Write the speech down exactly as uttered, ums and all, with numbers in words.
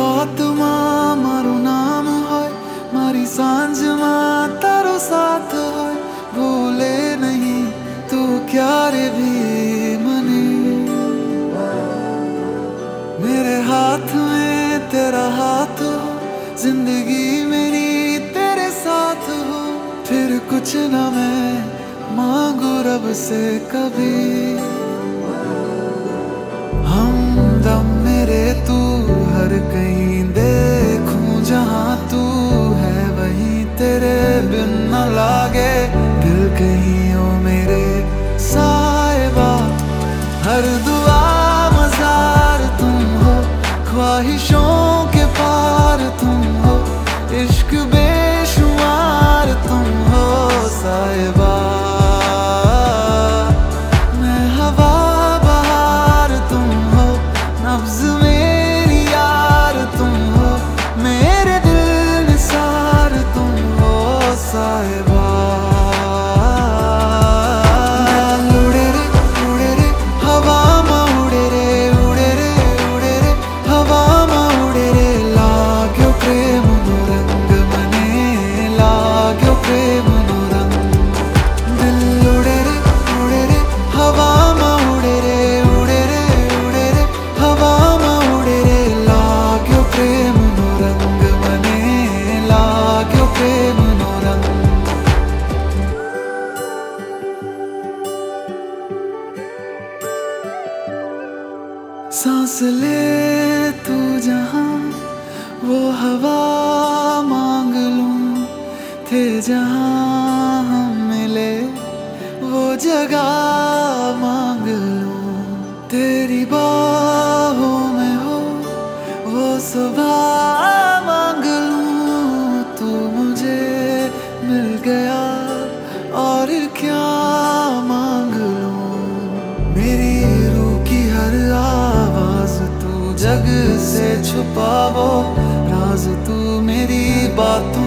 रात मां मारू नाम होय, मारी सांझ मां तारो साथ होय। भूले नहीं तू क्यारे भी मने, मेरे हाथ में तेरा हाथ हो, जिंदगी मेरी तेरे साथ हो। फिर कुछ न मैं मांगू रब से कभी, हमदम मेरे तू हर कहीं देखूं जहां तू है वहीं तेरे बिन न लागे दिल कहीं ओ मेरे साहिबा। हर दुआ मजार तुम हो, ख्वाहिशों के पार तुम हो, इश्क बेशुमार तुम हो साहिबा। मैं हवा बहार तुम हो, नब्ज मेरी यार तुम हो, मेरे दिल निसार तुम हो साहिबा। उड़े रे उड़े रे हवा मा उड़े रे उड़े रे उड़े रे हवा मा उड़े रे। लाग्यो प्रेम नो रंग मने, लाग्यो प्रेम नो रंग। दिल उड़े रे उड़े रे हवा मा उड़े रे उड़े रे उड़े रे हवा मा उड़े रे। लाग्यो प्रेम नो रंग मने, लाग्यो प्रेम नो रंग। सांस ले तू जहां वो हवा मांग लूं, थे जहां हम मिले वो जगह मांग लूं। तेरी बाहों में हो वो सुबह मांग लूं। तू मुझे मिल गया और क्या मांग लूं। मेरी रूह की हर आवाज तू जग से छुपावो राज, तू मेरी बातों